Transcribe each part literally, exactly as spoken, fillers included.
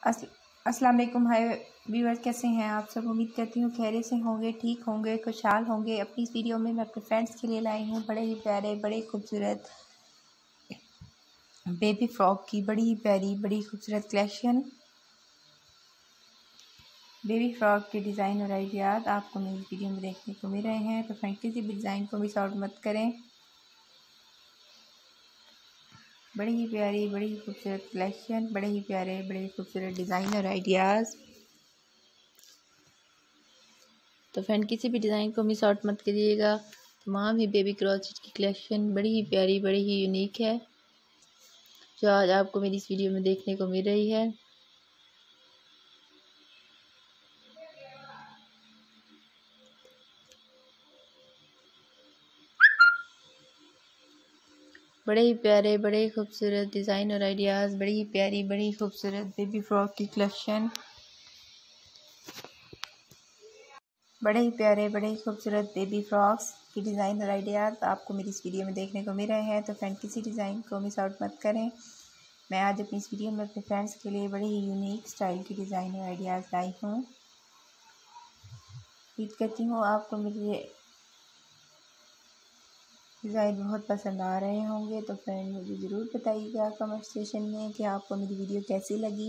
अस अस्सलाम वालेकुम। हाय व्यूअर्स, कैसे हैं आप सब? उम्मीद करती हूँ खैरियत से होंगे, ठीक होंगे, खुशहाल होंगे। अपनी इस वीडियो में मैं अपने फ्रेंड्स के लिए लाई हूँ बड़े ही प्यारे, बड़े खूबसूरत बेबी फ्रॉक की बड़ी ही प्यारी, बड़ी खूबसूरत कलेक्शन। बेबी फ्रॉक के डिज़ाइन और आइडियाज़ आपको मेरी वीडियो में देखने को मिल रहे हैं, तो फ्रेंड किसी भी डिज़ाइन को मिस आउट मत करें। बड़ी ही प्यारी, बड़ी ही खूबसूरत कलेक्शन, बड़े ही प्यारे, बड़े ही खूबसूरत डिज़ाइन और आइडियाज़। तो फ्रेंड किसी भी डिज़ाइन को मिस आउट मत करिएगा। तमाम ही बेबी क्रॉचेट की कलेक्शन बड़ी ही प्यारी, बड़ी ही यूनिक है, जो आज आपको मेरी इस वीडियो में देखने को मिल रही है। बड़े ही प्यारे, बड़े ही खूबसूरत डिज़ाइन और आइडियाज़, बड़ी ही प्यारी, बड़ी ही खूबसूरत बेबी फ्रॉक की कलेक्शन। बड़े ही प्यारे, बड़े ही खूबसूरत बेबी फ्रॉक्स की डिज़ाइन और आइडियाज़ आपको मेरी इस वीडियो में देखने को मिल रहे हैं, तो फ्रेंड किसी डिज़ाइन को मिस आउट मत करें। मैं आज अपनी इस वीडियो में अपने फ्रेंड्स के लिए बड़ी ही यूनिक स्टाइल की डिज़ाइन और आइडियाज़ लाई हूँ। उम्मीद करती हूँ आपको मेरे डिज़ाइन बहुत पसंद आ रहे होंगे। तो फ्रेंड मुझे ज़रूर बताइएगा कमेंट सेक्शन में कि आपको मेरी वीडियो कैसी लगी।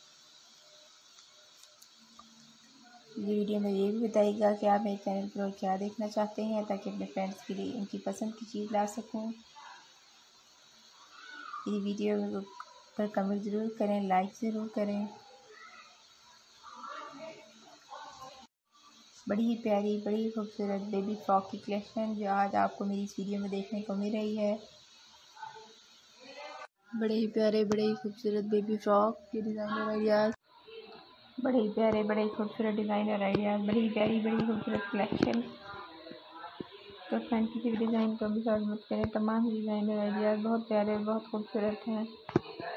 ये वीडियो में ये भी बताइएगा कि आप मेरे चैनल पर क्या देखना चाहते हैं, ताकि अपने फ्रेंड्स के लिए उनकी पसंद की चीज़ ला सकूं। ये वीडियो पर कमेंट ज़रूर करें, लाइक ज़रूर करें। बड़ी ही प्यारी, बड़ी ही खूबसूरत बेबी फ्रॉक की कलेक्शन जो आज आपको मेरी इस वीडियो में देखने को मिल रही है। बड़े ही प्यारे, बड़े ही खूबसूरत बेबी फ्रॉक के डिज़ाइन और आइडियाज़, बड़े ही प्यारे, बड़े ही खूबसूरत डिज़ाइन और आइडियाज़, बड़ी ही प्यारी, बड़ी खूबसूरत कलेक्शन। तो फ्रेंड किसी भी डिज़ाइन को भी मिस मत करें। तमाम डिज़ाइन और आइडियाज़ बहुत प्यारे, बहुत खूबसूरत हैं।